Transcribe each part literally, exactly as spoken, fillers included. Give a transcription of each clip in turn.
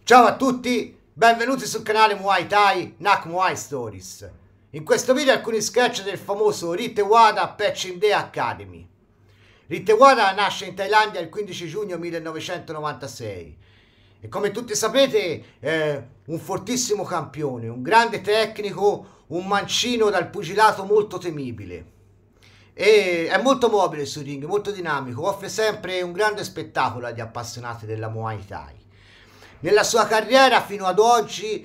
Ciao a tutti, benvenuti sul canale Muay Thai Nak Muay Stories. In questo video alcuni sketch del famoso Rittewada Patching Day Academy. Rittewada nasce in Thailandia il quindici giugno millenovecentonovantasei e come tutti sapete è un fortissimo campione, un grande tecnico, un mancino dal pugilato molto temibile. E è molto mobile sul ring, molto dinamico, offre sempre un grande spettacolo agli appassionati della Muay Thai. Nella sua carriera fino ad oggi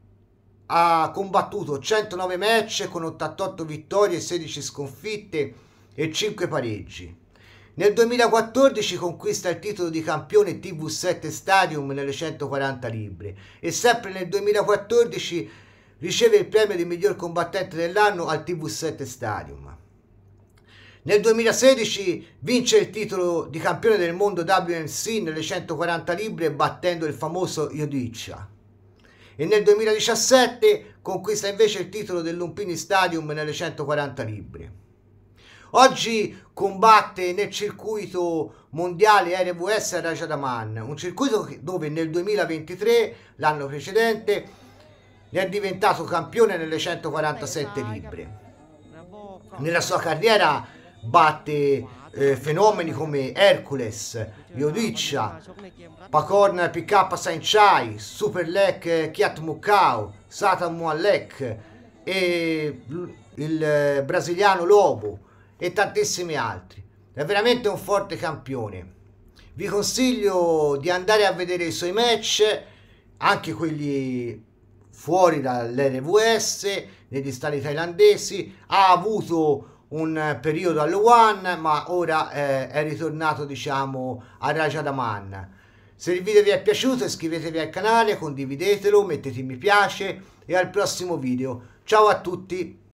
ha combattuto centonove match con ottantotto vittorie, sedici sconfitte e cinque pareggi. Nel duemilaquattordici conquista il titolo di campione T V sette Stadium nelle centoquaranta libbre e sempre nel duemilaquattordici riceve il premio di miglior combattente dell'anno al T V sette Stadium. Nel duemilasedici vince il titolo di campione del mondo W M C nelle centoquaranta libbre battendo il famoso Yodicha. E nel duemiladiciassette conquista invece il titolo del Lumpini Stadium nelle centoquaranta libbre. Oggi combatte nel circuito mondiale R W S a Rajadamnern, un circuito dove nel duemilaventitré, l'anno precedente, ne è diventato campione nelle centoquarantasette libbre. Nella sua carriera batte eh, fenomeni come Hercules, Yodicha, Pakorn P K Saenchai, Super Lek Kiat Mukau, Satan Muallek e il eh, brasiliano Lobo e tantissimi altri. È veramente un forte campione. Vi consiglio di andare a vedere i suoi match, anche quelli fuori dall'R W S, negli stadi thailandesi. Ha avuto un periodo allo One, ma ora eh, è ritornato, diciamo, a Rajadamnern. Se il video vi è piaciuto iscrivetevi al canale, condividetelo, mettete mi piace e al prossimo video. Ciao a tutti!